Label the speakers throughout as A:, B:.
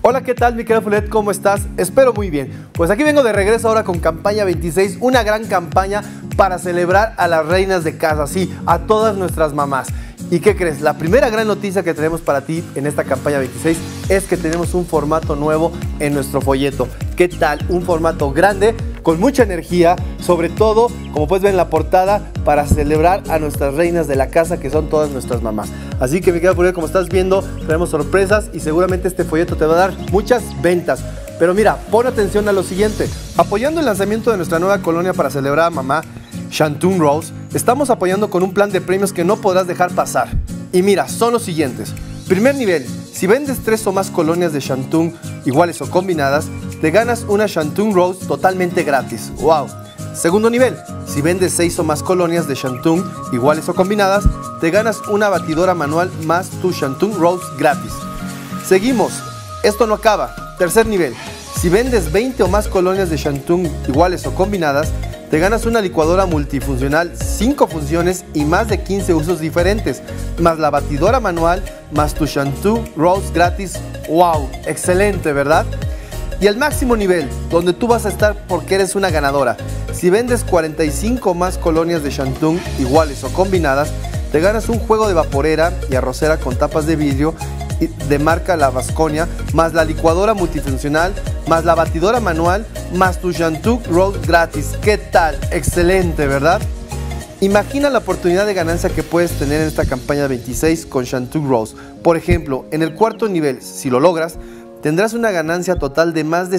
A: Hola, ¿qué tal, mi querida Fulet? ¿Cómo estás? Espero muy bien. Pues aquí vengo de regreso ahora con campaña 26, una gran campaña para celebrar a las reinas de casa, sí, a todas nuestras mamás. ¿Y qué crees? La primera gran noticia que tenemos para ti en esta campaña 26 es que tenemos un formato nuevo en nuestro folleto. ¿Qué tal? Un formato grande, con mucha energía, sobre todo, como puedes ver en la portada, para celebrar a nuestras reinas de la casa, que son todas nuestras mamás. Así que, mi querida Fulet, como estás viendo, tenemos sorpresas y seguramente este folleto te va a dar muchas ventas. Pero mira, pon atención a lo siguiente. Apoyando el lanzamiento de nuestra nueva colonia para celebrar a mamá, Shantung Rose, estamos apoyando con un plan de premios que no podrás dejar pasar. Y mira, son los siguientes. Primer nivel, si vendes 3 o más colonias de Shantung iguales o combinadas, te ganas una Shantung Rose totalmente gratis. ¡Wow! Segundo nivel, si vendes 6 o más colonias de Shantung iguales o combinadas, te ganas una batidora manual más tu Shantung Rose gratis. Seguimos, esto no acaba. Tercer nivel, si vendes 20 o más colonias de Shantung iguales o combinadas, te ganas una licuadora multifuncional, 5 funciones y más de 15 usos diferentes, más la batidora manual, más tu Shantung Rose gratis. ¡Wow! Excelente, ¿verdad? Y el máximo nivel, donde tú vas a estar porque eres una ganadora. Si vendes 45 más colonias de Shantung iguales o combinadas, te ganas un juego de vaporera y arrocera con tapas de vidrio de marca La Vasconia, más la licuadora multifuncional, más la batidora manual, más tu Shantung Rose gratis. ¿Qué tal? Excelente, ¿verdad? Imagina la oportunidad de ganancia que puedes tener en esta campaña 26 con Shantung Rose. Por ejemplo, en el cuarto nivel, si lo logras, tendrás una ganancia total de más de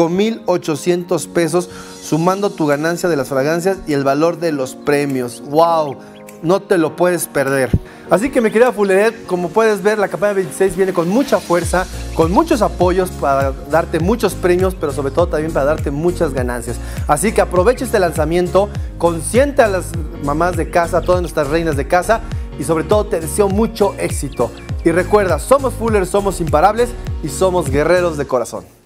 A: 5,800 pesos, sumando tu ganancia de las fragancias y el valor de los premios. ¡Wow! No te lo puedes perder. Así que, mi querida Fulet, como puedes ver, la campaña 26 viene con mucha fuerza, con muchos apoyos para darte muchos premios, pero sobre todo también para darte muchas ganancias. Así que aprovecha este lanzamiento, consiente a las mamás de casa, a todas nuestras reinas de casa, y sobre todo te deseo mucho éxito. Y recuerda, somos Fuller, somos imparables y somos guerreros de corazón.